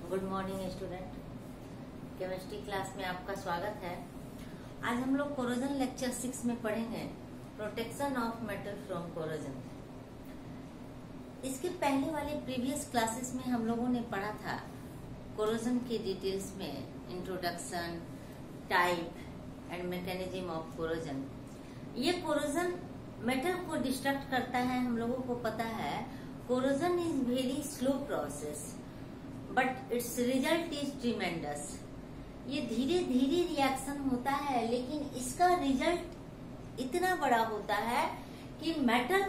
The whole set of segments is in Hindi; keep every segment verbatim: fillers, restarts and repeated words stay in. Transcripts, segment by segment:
Good morning student. Chemistry class में आपका स्वागत है। आज हम लोग कोरोजन लेक्चर सिक्स में पढ़ेंगे protection of metal from corrosion. इसके पहले वाले प्रीवियस क्लासेस में हम लोगों ने पढ़ा था कोरोजन के डिटेल्स में, introduction, type and mechanism of corrosion. ये कोरोजन मेटल को डिस्ट्रक्ट करता है, हम लोगों को पता है। Corrosion is very slow process but it's result is tremendous. ये धीरे धीरे रिएक्शन होता है लेकिन इसका रिजल्ट इतना बड़ा होता है कि मेटल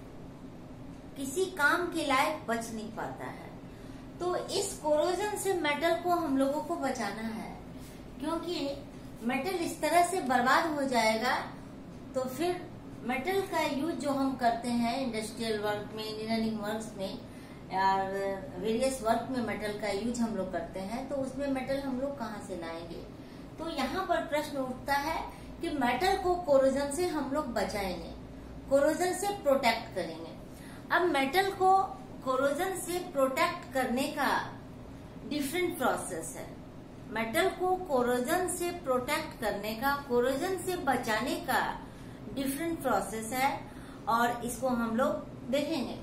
किसी काम के लायक बच नहीं पाता है। तो इस कोरोजन से मेटल को हम लोगों को बचाना है, क्योंकि मेटल इस तरह से बर्बाद हो जाएगा तो फिर मेटल का यूज जो हम करते हैं इंडस्ट्रियल वर्क में, इंजीनियरिंग वर्क्स में और वेरियस वर्क में मेटल का यूज हम लोग करते हैं, तो उसमें मेटल हम लोग कहाँ से लाएंगे। तो यहाँ पर प्रश्न उठता है कि मेटल को कोरोजन से हम लोग बचाएंगे, कोरोजन से प्रोटेक्ट करेंगे। अब मेटल को कोरोजन से प्रोटेक्ट करने का डिफरेंट प्रोसेस है। मेटल को कोरोजन से प्रोटेक्ट करने का, कोरोजन से बचाने का डिफरेंट प्रोसेस है और इसको हम लोग देखेंगे।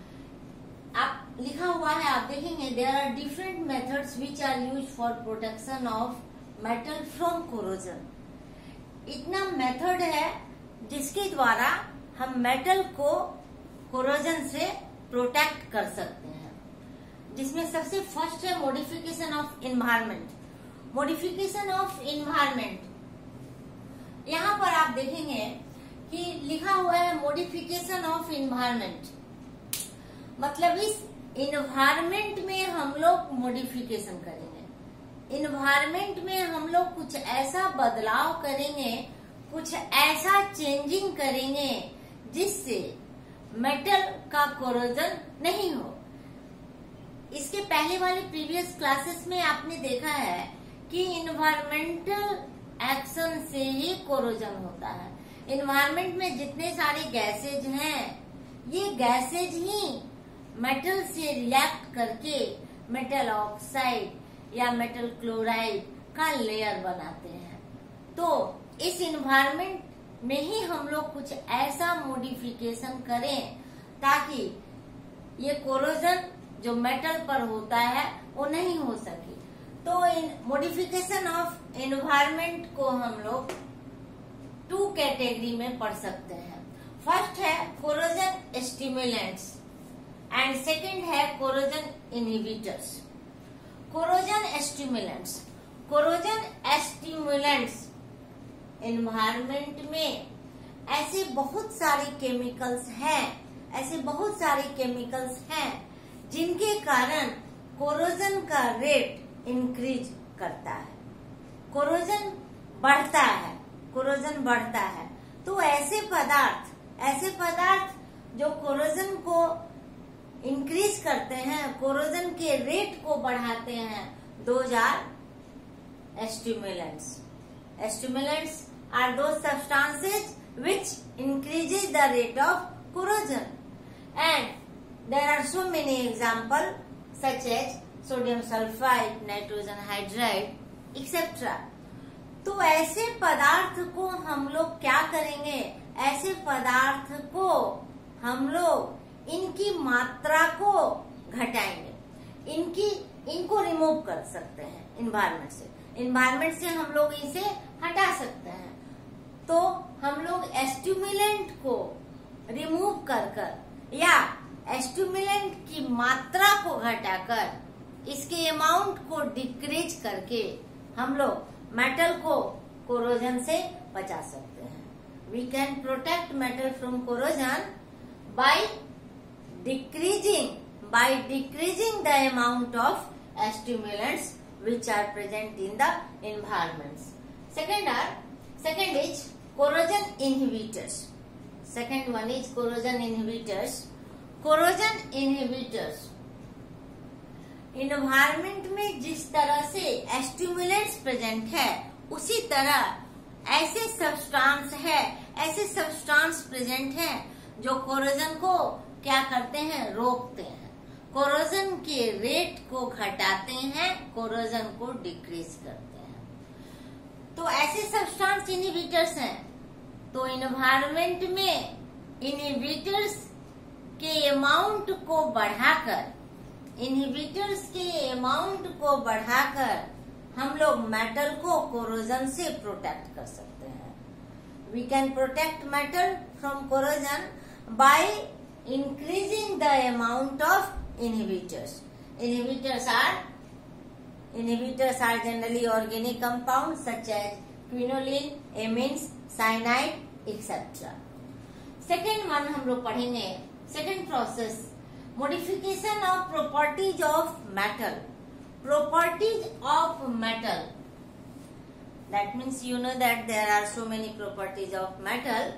आप लिखा हुआ है, आप देखेंगे there are different methods which are use for protection of metal from corrosion. इतना मेथड है जिसके द्वारा हम मेटल को कोरोजन से प्रोटेक्ट कर सकते हैं, जिसमें सबसे फर्स्ट है modification of environment. Modification of environment, यहाँ पर आप देखेंगे कि लिखा हुआ है मॉडिफिकेशन ऑफ एनवायरनमेंट, मतलब इस एनवायरनमेंट में हम लोग मॉडिफिकेशन करेंगे। एनवायरनमेंट में हम लोग कुछ ऐसा बदलाव करेंगे, कुछ ऐसा चेंजिंग करेंगे जिससे मेटल का कोरोजन नहीं हो। इसके पहले वाले प्रीवियस क्लासेस में आपने देखा है कि एनवायरमेंटल एक्शन से ही कोरोजन होता है। एनवायरमेंट में जितने सारे गैसेज हैं, ये गैसेज ही मेटल से रिएक्ट करके मेटल ऑक्साइड या मेटल क्लोराइड का लेयर बनाते हैं। तो इस एनवायरमेंट में ही हम लोग कुछ ऐसा मॉडिफिकेशन करें ताकि ये कोरोजन जो मेटल पर होता है वो नहीं हो सके। तो इन मॉडिफिकेशन ऑफ एनवायरमेंट को हम लोग टू कैटेगरी में पढ़ सकते हैं। फर्स्ट है कोरोजन स्टिमुलेंट्स एंड सेकंड है corrosion inhibitors. Corrosion stimulants, corrosion stimulants environment में ऐसे बहुत सारे केमिकल्स हैं, ऐसे बहुत सारे केमिकल्स हैं जिनके कारण कोरोजन का रेट इंक्रीज करता है, कोरोजन बढ़ता है, कोरोजन बढ़ता है। तो ऐसे पदार्थ, ऐसे पदार्थ जो कोरोजन को इंक्रीज करते हैं, कोरोजन के रेट को बढ़ाते हैं, those are stimulants. Stimulants are those substances which increases the rate of corrosion, and there are so many examples such as sodium sulfide, nitrogen hydride, et cetera. तो ऐसे पदार्थ को हम लोग क्या करेंगे, ऐसे पदार्थ को हम लोग इनकी मात्रा को घटाएंगे, इनकी इनको रिमूव कर सकते हैं एनवायरनमेंट से। एनवायरनमेंट से हम लोग इसे हटा सकते हैं। तो हम लोग स्टिमुलेंट को रिमूव कर कर या स्टिमुलेंट की मात्रा को घटाकर, इसके अमाउंट को डिक्रीज करके हम लोग मेटल को कोरोजन से बचा सकते हैं। We can protect metal from corrosion by decreasing by decreasing the amount of stimulants which are present in the environments. Second are second is corrosion inhibitors. Second one is corrosion inhibitors. Corrosion inhibitors environment में जिस तरह से stimulants present है, उसी तरह ऐसे substance है, ऐसे substance present है जो corrosion को क्या करते हैं, रोकते हैं। कोरोजन के रेट को घटाते हैं, कोरोजन को डिक्रीज करते हैं। तो ऐसे सब्सटेंस इनहिबिटर्स हैं। तो इन्वायरमेंट में इनहिबिटर्स के अमाउंट को बढ़ाकर इनहिबिटर्स के अमाउंट को बढ़ाकर हम लोग मेटल को कोरोजन से प्रोटेक्ट कर सकते हैं। We can protect metal from corrosion by increasing the amount of inhibitors. Inhibitors are inhibitors are generally organic compound such as quinoline, amines, cyanide etcetera. Second one हम लोग पढ़ेंगे, second process, modification of properties of metal. Properties of metal. That means you know that there are so many properties of metal.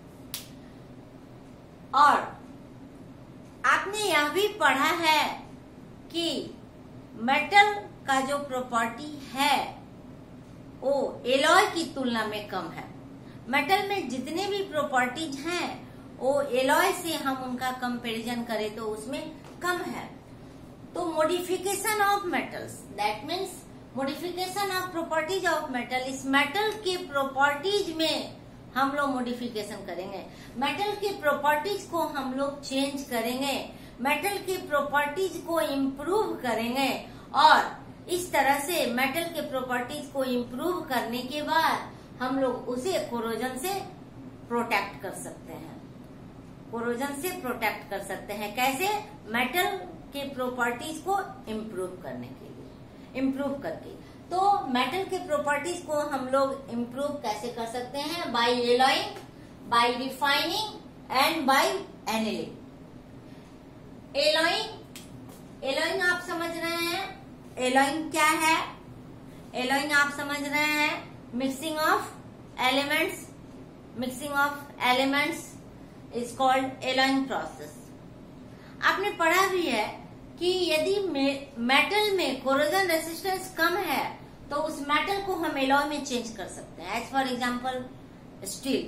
और आपने यह भी पढ़ा है कि मेटल का जो प्रॉपर्टी है वो एलॉय की तुलना में कम है। मेटल में जितने भी प्रॉपर्टीज हैं वो एलॉय से हम उनका कंपैरिजन करें तो उसमें कम है। तो modification of metals, that means modification of properties of metal, इस मेटल के प्रॉपर्टीज में हम लोग मॉडिफिकेशन करेंगे, मेटल के प्रॉपर्टीज को हम लोग चेंज करेंगे, मेटल के प्रॉपर्टीज को इम्प्रूव करेंगे और इस तरह से मेटल के प्रॉपर्टीज को इम्प्रूव करने के बाद हम लोग उसे कोरोजन से प्रोटेक्ट कर सकते हैं। कोरोजन से प्रोटेक्ट कर सकते हैं कैसे? मेटल के प्रॉपर्टीज को इम्प्रूव करने के लिए, इम्प्रूव करके। तो मेटल के प्रॉपर्टीज को हम लोग इम्प्रूव कैसे कर सकते हैं? By alloying, by refining and by annealing. Alloying, alloying आप समझ रहे हैं, एलॉइंग क्या है? एलॉइंग आप समझ रहे हैं, mixing of elements, mixing of elements is called alloying process. आपने पढ़ा भी है कि यदि मेटल में कोरोजन रेजिस्टेंस कम है तो उस मेटल को हम एलॉय में चेंज कर सकते हैं। As for example steel,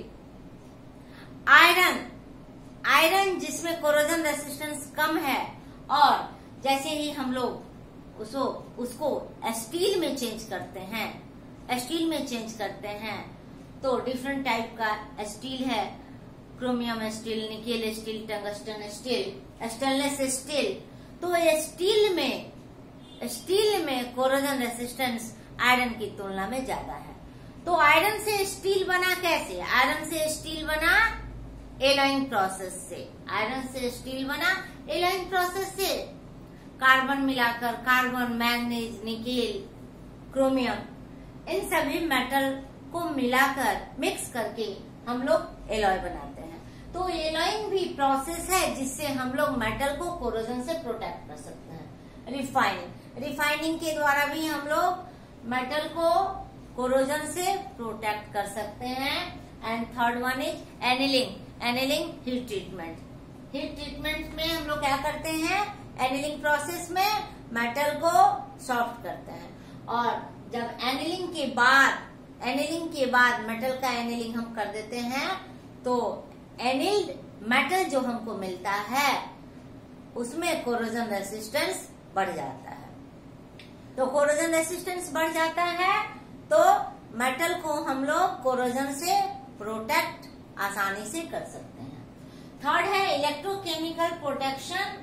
iron, iron जिसमें कोरोजन रेजिस्टेंस कम है और जैसे ही हम लोग उसको उसको स्टील में चेंज करते हैं, स्टील में चेंज करते हैं तो डिफरेंट टाइप का स्टील है, chromium steel, nickel steel, tungsten steel, stainless steel. तो ये स्टील में स्टील में कोरोजन रेजिस्टेंस आयरन की तुलना में ज्यादा है। तो आयरन से स्टील बना कैसे? आयरन से स्टील बना एलॉइंग प्रोसेस से, आयरन से स्टील बना एलॉइंग प्रोसेस से। कार्बन मिलाकर, कार्बन, मैग्नीज, निकेल, क्रोमियम, इन सभी मेटल को मिलाकर मिक्स करके हम लोग एलॉय बनाते हैं। तो एलॉइंग भी प्रोसेस है जिससे हम लोग मेटल को कोरोजन से प्रोटेक्ट कर सकते हैं। रिफाइनिंग, रिफाइनिंग के द्वारा भी हम लोग मेटल को कोरोजन से प्रोटेक्ट कर सकते हैं। And third one is annealing, annealing heat treatment. Heat treatment में हम लोग क्या करते हैं? एनिलिंग प्रोसेस में मेटल को सॉफ्ट करते हैं और जब एनिलिंग के बाद एनिलिंग के बाद मेटल का एनिलिंग हम कर देते हैं तो एनिल्ड मेटल जो हमको मिलता है उसमें कोरोजन रेजिस्टेंस बढ़ जाता है। तो कोरोजन रेजिस्टेंस बढ़ जाता है तो मेटल को हम लोग कोरोजन से प्रोटेक्ट आसानी से कर सकते हैं। थर्ड है electrochemical protection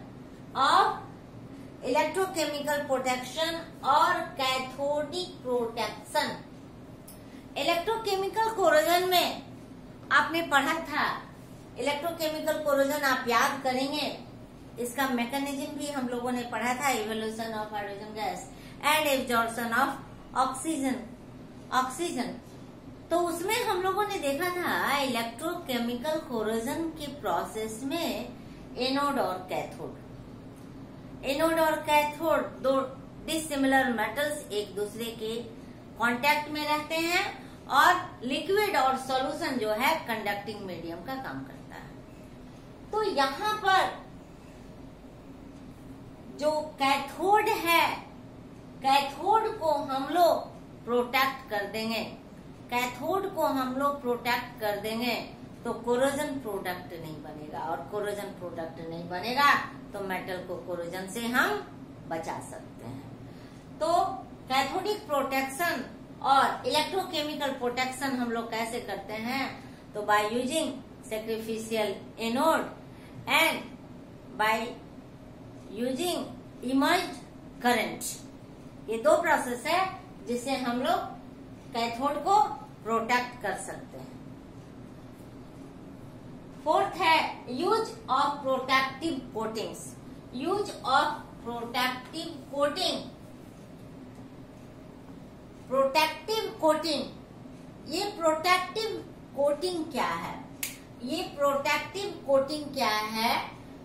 of electrochemical protection और कैथोडिक प्रोटेक्शन। इलेक्ट्रोकेमिकल कोरोजन में आपने पढ़ा था, इलेक्ट्रोकेमिकल कोरोजन आप याद करेंगे, इसका मैकेनिज्म भी हम लोगों ने पढ़ा था, evolution of hydrogen gas and absorption of oxygen oxygen तो उसमें हम लोगों ने देखा था इलेक्ट्रोकेमिकल कोरोजन के प्रोसेस में एनोड और कैथोड, एनोड और कैथोड दो डिसिमिलर मेटल्स एक दूसरे के कांटेक्ट में रहते हैं और लिक्विड और सॉल्यूशन जो है कंडक्टिंग मीडियम का काम करता है। तो यहाँ पर जो कैथोड है, कैथोड को हम लोग प्रोटेक्ट कर देंगे, कैथोड को हम लोग प्रोटेक्ट कर देंगे तो कोरोजन प्रोडक्ट नहीं बनेगा और कोरोजन प्रोडक्ट नहीं बनेगा तो मेटल को कोरोजन से हम बचा सकते हैं। तो कैथोडिक प्रोटेक्शन और इलेक्ट्रोकेमिकल प्रोटेक्शन हम लोग कैसे करते हैं? तो by using sacrificial anode and by using emerged current. ये दो प्रोसेस है जिससे हम लोग कैथोड को प्रोटेक्ट कर सकते हैं। फोर्थ है use of protective coatings. Use of protective coating. Protective coating, ये प्रोटेक्टिव कोटिंग क्या है? ये प्रोटेक्टिव कोटिंग क्या है?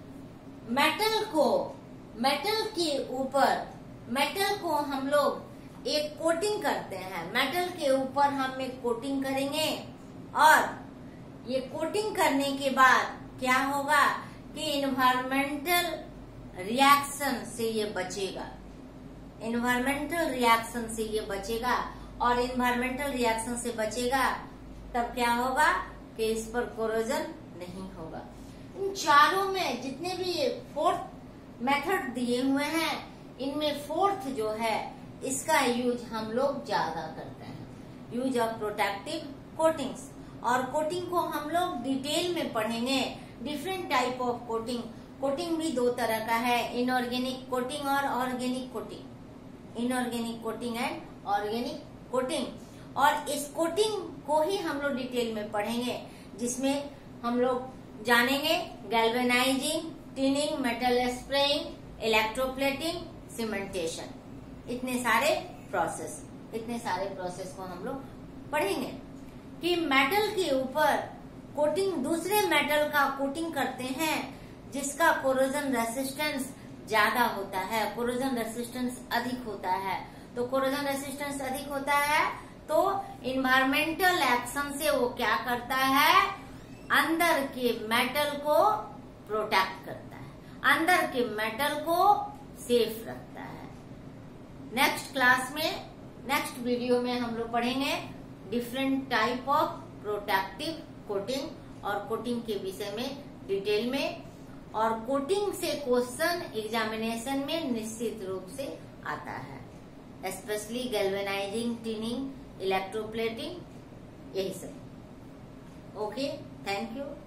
मेटल को, मेटल के ऊपर, मेटल को हम लोग एक कोटिंग करते हैं। मेटल के ऊपर हम एक कोटिंग करेंगे और ये कोटिंग करने के बाद क्या होगा कि इन्वायरमेंटल रिएक्शन से ये बचेगा। इन्वायरमेंटल रिएक्शन से ये बचेगा और इन्वायरमेंटल रिएक्शन से बचेगा तब क्या होगा कि इस पर कोरोजन नहीं होगा। इन चारों में जितने भी फोर्थ मेथड दिए हुए हैं, इनमें फोर्थ जो है इसका यूज हम लोग ज्यादा करते हैं, यूज ऑफ प्रोटेक्टिव कोटिंग्स। और कोटिंग को हम लोग डिटेल में पढ़ेंगे। Different type of coating. Coating भी दो तरह का है, इनऑर्गेनिक कोटिंग और organic coating. Inorganic coating and organic coating. और इस कोटिंग को ही हम लोग डिटेल में पढ़ेंगे, जिसमें हम लोग जानेंगे galvanizing, tinning, metal spraying, electroplating, cementation. इतने सारे प्रोसेस, इतने सारे प्रोसेस को हम लोग पढ़ेंगे कि मेटल के ऊपर कोटिंग, दूसरे मेटल का कोटिंग करते हैं जिसका कोरोजन रेसिस्टेंस ज्यादा होता है, कोरोजन रेसिस्टेंस अधिक होता है। तो कोरोजन रेसिस्टेंस अधिक होता है तो इन्वायरमेंटल एक्शन से वो क्या करता है? अंदर के मेटल को प्रोटेक्ट करता है, अंदर के मेटल को सेफ रखता है। नेक्स्ट क्लास में, नेक्स्ट वीडियो में हम लोग पढ़ेंगे different type of protective coating और कोटिंग के विषय में डिटेल में। और कोटिंग से क्वेश्चन एग्जामिनेशन में निश्चित रूप से आता है, स्पेशली गैल्वेनाइजिंग, टिनिंग, इलेक्ट्रोप्लेटिंग, यही सब। Okay, thank you.